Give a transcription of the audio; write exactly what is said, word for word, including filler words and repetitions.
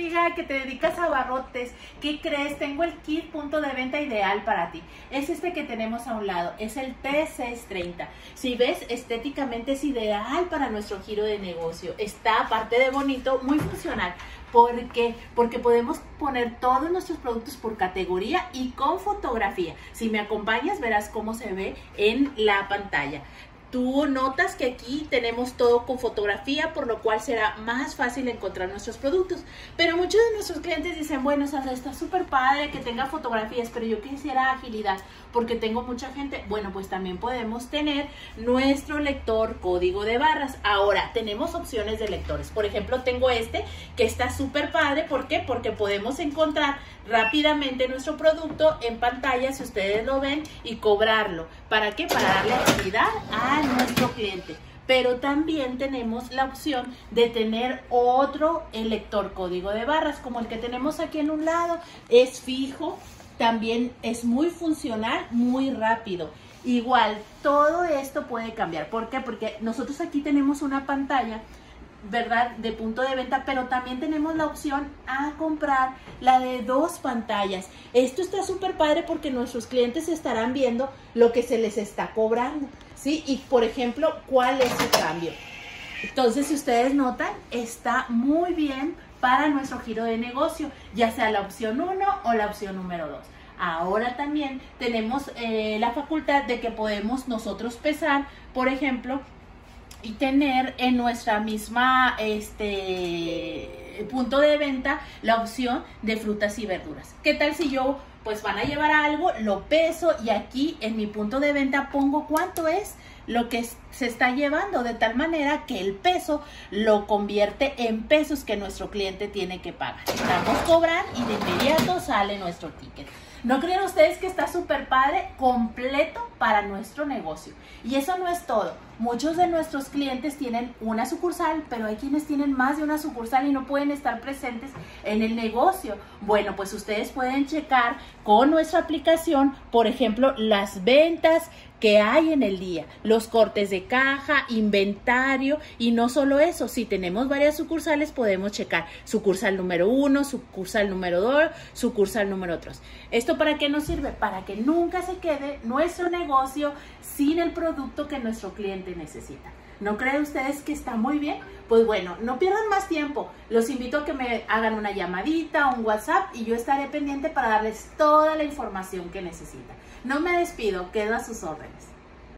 amiga que te dedicas a abarrotes, ¿qué crees? Tengo el kit punto de venta ideal para ti. Es este que tenemos a un lado, es el T seiscientos treinta. Si ves, estéticamente es ideal para nuestro giro de negocio. Está, aparte de bonito, muy funcional. ¿Por qué? Porque podemos poner todos nuestros productos por categoría y con fotografía. Si me acompañas, verás cómo se ve en la pantalla. Tú notas que aquí tenemos todo con fotografía, por lo cual será más fácil encontrar nuestros productos. Pero muchos de nuestros clientes dicen, bueno, Sandra, está súper padre que tenga fotografías, pero yo quisiera agilidad porque tengo mucha gente. Bueno, pues también podemos tener nuestro lector código de barras. Ahora, tenemos opciones de lectores. Por ejemplo, tengo este que está súper padre. ¿Por qué? Porque podemos encontrar rápidamente nuestro producto en pantalla, si ustedes lo ven, y cobrarlo. ¿Para qué? Para darle agilidad a nuestro cliente. Pero también tenemos la opción de tener otro lector código de barras, como el que tenemos aquí en un lado. Es fijo, también es muy funcional, muy rápido. Igual, todo esto puede cambiar. ¿Por qué? Porque nosotros aquí tenemos una pantalla, ¿verdad?, de punto de venta, pero también tenemos la opción a comprar la de dos pantallas. Esto está súper padre porque nuestros clientes estarán viendo lo que se les está cobrando, ¿sí? Y, por ejemplo, ¿cuál es su cambio? Entonces, si ustedes notan, está muy bien para nuestro giro de negocio, ya sea la opción uno o la opción número dos. Ahora también tenemos eh, la facultad de que podemos nosotros pesar, por ejemplo, y tener en nuestra misma este punto de venta la opción de frutas y verduras. ¿Qué tal si yo, pues van a llevar algo, lo peso y aquí en mi punto de venta pongo cuánto es lo que se está llevando, de tal manera que el peso lo convierte en pesos que nuestro cliente tiene que pagar? Damos cobrar y de inmediato sale nuestro ticket. ¿No creen ustedes que está súper padre? Completo para nuestro negocio. Y eso no es todo. Muchos de nuestros clientes tienen una sucursal, pero hay quienes tienen más de una sucursal y no pueden estar presentes en el negocio. Bueno, pues ustedes pueden checar con nuestra aplicación, por ejemplo, las ventas que hay en el día, los cortes de caja, inventario, y no solo eso, si tenemos varias sucursales podemos checar sucursal número uno, sucursal número dos, sucursal número tres. ¿Esto para qué nos sirve? Para que nunca se quede nuestro negocio sin el producto que nuestro cliente necesita. ¿No creen ustedes que está muy bien? Pues bueno, no pierdan más tiempo. Los invito a que me hagan una llamadita, un WhatsApp, y yo estaré pendiente para darles toda la información que necesitan. No me despido, quedo a sus órdenes.